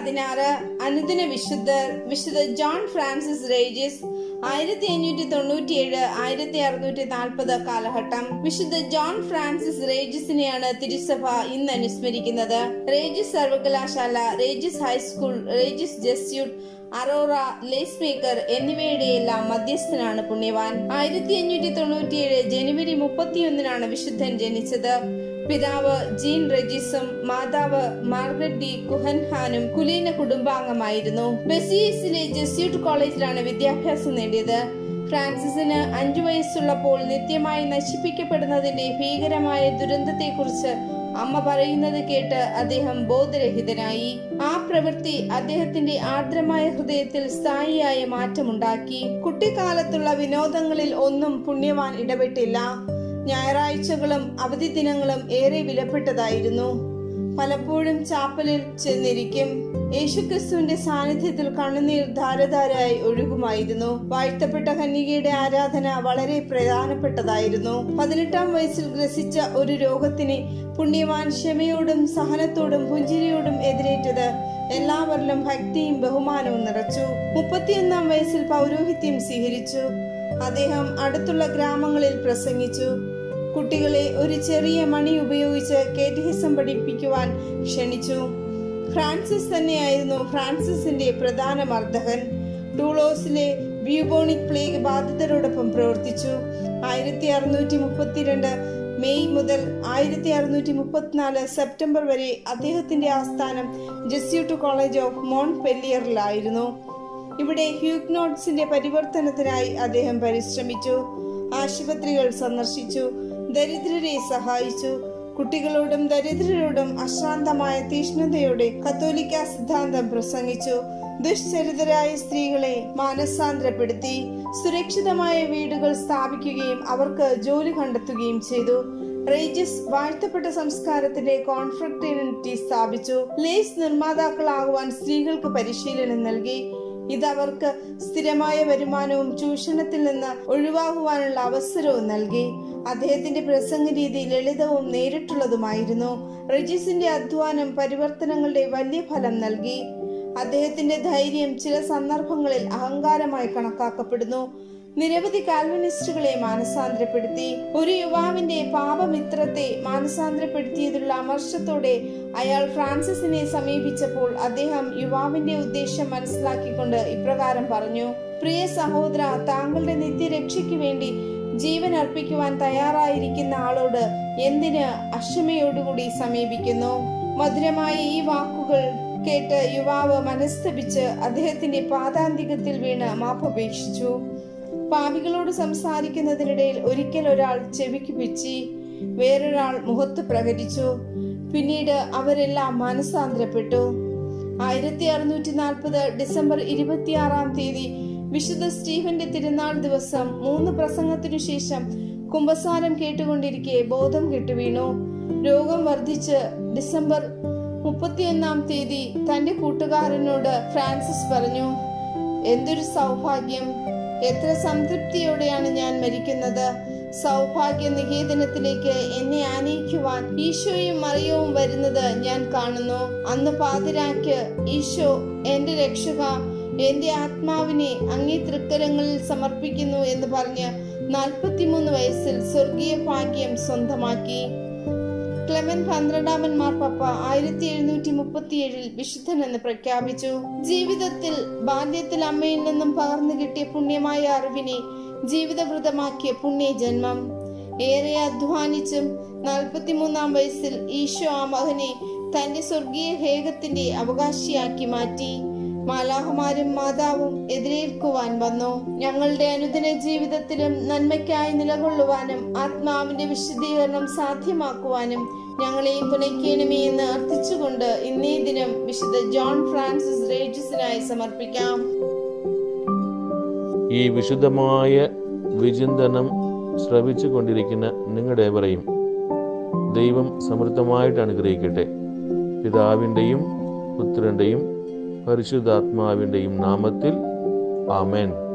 16 അനുദിന വിശുദ്ധർ. വിശുദ്ധ ജോൺ ഫ്രാൻസിസ് റേജിസ് 1597 1640 കാലഘട്ടം. വിശുദ്ധ ജോൺ ഫ്രാൻസിസ് റേജിസിനെയാണ് തിരുസഭ ഇന്ന് അനുസ്മരിക്കുന്നത്. റേജിസ് സർവകലാശാല, Regis high school, Regis Jesuit, Aurora, lace maker എന്നിവയുടെയെല്ലാം മധ്യസ്ഥനാണ് പുണ്യവാൻ. 1597 ജനുവരി 31 വിശുദ്ധൻ ജനിച്ചത്. പിതാവ് ജീൻ റെജിസും മാതാവ് മാർഗരറ്റ് ഡി കുഹൻഹാനും കുലീന കുടുംബാംഗമായിരുന്നു. ബെസിയസിലെ ജസ്യൂട്ട് കോളേജിലാണ് വിദ്യാഭ്യാസം നേടിയത്. ഫ്രാൻസിസിന് 5 വയസ്സുള്ളപ്പോൾ നിത്യമായി നശിപ്പിക്കപ്പെടുന്നതിന്റെ ഭീകരമായ ദുരന്തത്തെക്കുറിച്ച് അമ്മ പറയുന്നത് കേട്ട് അദ്ദേഹം ബോധരഹിതനായി. ആ പ്രവൃത്തി അദ്ദേഹത്തിന്റെ ആർദ്രമായ ഹൃദയത്തിൽ സ്ഥായിയായ മാറ്റമുണ്ടാക്കി. കുട്ടിക്കാലത്തുള്ള വിനോദങ്ങളിൽ ഒന്നും പുണ്യവാൻ ഇടപെട്ടില്ല. ഞായറാഴ്ചകളും അവധി ദിനങ്ങളും ഏറെ വിലപ്പെട്ടതായിരുന്നു. പലപ്പോഴും ചാപ്പലിൽ ചെന്നിരിക്കും. യേശുക്രിസ്തുവിന്റെ സാന്നിധ്യത്തിൽ കണ്ണുനീർ ധാരധാരായി ഒഴുകുമായിരുന്നു. വാഴ്ത്തപ്പെട്ട കന്യകയുടെ ആരാധന വളരെ പ്രധാനപ്പെട്ടതായിരുന്നു. 18-ാം വയസ്സിൽ ഗ്രസിച്ച ഒരു രോഗത്തിന് പുണ്യവാൻ ക്ഷമയോടും സഹനത്തോടും പുഞ്ചിരിയോടും എതിരേറ്റത് എല്ലാവരിലും ഭക്തിയും ബഹുമാനവും നിറച്ചു. 31-ാം വയസ്സിൽ പൗരോഹിത്യം സ്വീകരിച്ചു. അദ്ദേഹം അടുത്തുള്ള ഗ്രാമങ്ങളിൽ പ്രസംഗിച്ചു. കുട്ടികളെ ഒരു ചെറിയ മണി ഉപയോഗിച്ച് കേറ്റഹിസം പഠിപ്പിക്കുവാൻ ക്ഷണിച്ചു. ഫ്രാൻസിസ് തന്നെയായിരുന്നു ഫ്രാൻസിസിന്റെ പ്രധാന മർദ്ദകൻ. ടൂളോസിലെ ബ്യൂബോണിക് പ്ലേഗ് ബാധിതരോടൊപ്പം പ്രവർത്തിച്ചു. 1632 മെയ് മുതൽ 1634 സെപ്റ്റംബർ വരെ അദ്ദേഹത്തിന്റെ ആസ്ഥാനം ജസ്യൂട്ട് കോളേജ് ഓഫ് മോൺപെല്ലിയറിലായിരുന്നു. ഇവിടെ ഹ്യൂഗ്നോട്ട്സിന്റെ പരിവർത്തനത്തിനായി അദ്ദേഹം പരിശ്രമിച്ചു. ആശുപത്രികൾ സന്ദർശിച്ചു. ദരിദ്രരെ സഹായിച്ചു. കുട്ടികളോടും ദരിദ്രരോടും അശ്രാന്തമായ തീഷ്ണതയോടെ കത്തോലിക്ക സിദ്ധാന്തം പ്രസംഗിച്ചു. ദുഷ്ചരിതരായ സ്ത്രീകളെ മാനസാന്തരപ്പെടുത്തി. സുരക്ഷിതമായ വീടുകൾ സ്ഥാപിക്കുകയും അവർക്ക് ജോലി കണ്ടെത്തുകയും ചെയ്തു. റേജിസ് വാഴ്ത്തപ്പെട്ട സംസ്കാരത്തിന്റെ കോൺഫ്രറ്റേണിറ്റി സ്ഥാപിച്ചു. ലേസ് നിർമ്മാതാക്കളാകുവാൻ സ്ത്രീകൾക്ക് പരിശീലനം നൽകി. ഇതവർക്ക് സ്ഥിരമായ വരുമാനവും ചൂഷണത്തിൽ നിന്ന് ഒഴിവാകുവാനുള്ള അവസരവും നൽകി. അദ്ദേഹത്തിന്റെ പ്രസംഗ രീതി ലളിതവും നേരിട്ടുള്ളതുമായിരുന്നു. റെജിസിന്റെ അധ്വാനം പരിവർത്തനങ്ങളുടെ വലിയ ഫലം നൽകി. അദ്ദേഹത്തിന്റെ ധൈര്യം ചില സന്ദർഭങ്ങളിൽ അഹങ്കാരമായി കണക്കാക്കപ്പെടുന്നു. നിരവധി കാൽവിനിസ്റ്റുകളെ മാനസാന്തരപ്പെടുത്തി. ഒരു യുവാവിന്റെ പാപമിത്രത്തെ മാനസാന്തരപ്പെടുത്തിയതിലുള്ള അമർഷത്തോടെ അയാൾ ഫ്രാൻസിസിനെ സമീപിച്ചപ്പോൾ അദ്ദേഹം യുവാവിന്റെ ഉദ്ദേശം മനസ്സിലാക്കിക്കൊണ്ട് ഇപ്രകാരം പറഞ്ഞു: പ്രിയ സഹോദര, താങ്കളുടെ നിത്യരക്ഷയ്ക്ക് വേണ്ടി ജീവൻ അർപ്പിക്കുവാൻ തയ്യാറായിരിക്കുന്ന ആളോട് എന്തിന് അക്ഷമയോടുകൂടി സമീപിക്കുന്നു? മധുരമായ ഈ വാക്കുകൾ കേട്ട് യുവാവ് മനസ്തപിച്ച് അദ്ദേഹത്തിന്റെ പാദാന്തികത്തിൽ വീണ് മാപ്പപേക്ഷിച്ചു. പാപികളോട് സംസാരിക്കുന്നതിനിടയിൽ ഒരിക്കൽ ഒരാൾ ചെവിക്ക് പിച്ചി, വേറൊരാൾ മുഖത്ത് പ്രഹരിച്ചു. പിന്നീട് അവരെല്ലാം മാനസാന്തരപ്പെട്ടു. 1640 ഡിസംബർ 26 വിശുദ്ധ സ്റ്റീഫന്റെ തിരുനാൾ ദിവസം 3 പ്രസംഗത്തിനു ശേഷം കുമ്പസാരം കേട്ടുകൊണ്ടിരിക്കെ ബോധം കെട്ടുവീണു. രോഗം വർദ്ധിച്ച് ഡിസംബർ 31 തന്റെ കൂട്ടുകാരനോട് ഫ്രാൻസിസ് പറഞ്ഞു: എന്തൊരു സൗഭാഗ്യം! എത്ര സംതൃപ്തിയോടെയാണ് ഞാൻ മരിക്കുന്നത്! സൗഭാഗ്യ നികേതനത്തിലേക്ക് എന്നെ ആനയിക്കുവാൻ ഈശോയും മറിയവും വരുന്നത് ഞാൻ കാണുന്നു. അന്ന് പാതിരാക്ക് ഈശോ, എന്റെ രക്ഷക, എന്റെ ആത്മാവിനെ അങ്ങേ തൃക്കരങ്ങളിൽ സമർപ്പിക്കുന്നു എന്ന് പറഞ്ഞ് 43 വയസ്സിൽ സ്വർഗീയ ഭാഗ്യം സ്വന്തമാക്കി. ക്ലെമൻ 12 മാർപ്പാപ്പ 1737 വിശുദ്ധൻ എന്ന് പ്രഖ്യാപിച്ചു. ജീവിതത്തിൽ ബാല്യത്തിൽ അമ്മയിൽ നിന്നും പകർന്നു കിട്ടിയ പുണ്യമായ അറിവിനെ ജീവിതവൃതമാക്കിയ പുണ്യജന്മം. ഏറെ അധ്വാനിച്ചും 43 വയസ്സിൽ ഈശോ ആ മകനെ തന്റെ സ്വർഗീയ ഹേഗത്തിന്റെ അവകാശിയാക്കി മാറ്റി. മാലാഹമാരും മാതാവും എതിരേൽക്കുവാൻ വന്നു. ഞങ്ങളുടെ അനുദിന ജീവിതത്തിലും നന്മയ്ക്കായി നിലകൊള്ളുവാനും ആത്മാവിന്റെ വിശുദ്ധീകരണം സാധ്യമാക്കുവാനും ഞങ്ങളെയും തുണയ്ക്കണമേ എന്ന് അർത്ഥിച്ചുകൊണ്ട് ഇന്നേ ദിനം വിശുദ്ധ ജോൺ ഫ്രാൻസിസ് റേജിസിനായി സമർപ്പിക്കാം. ഈ വിശുദ്ധമായ വിചിന്തനം ശ്രവിച്ചു കൊണ്ടിരിക്കുന്ന നിങ്ങളുടെ ഏവരെയും ദൈവം സമൃദ്ധമായിട്ട് അനുഗ്രഹിക്കട്ടെ. പിതാവിൻ്റെയും പുത്രൻ്റെയും പരിശുദ്ധാത്മാവിൻ്റെയും നാമത്തിൽ ആമേൻ.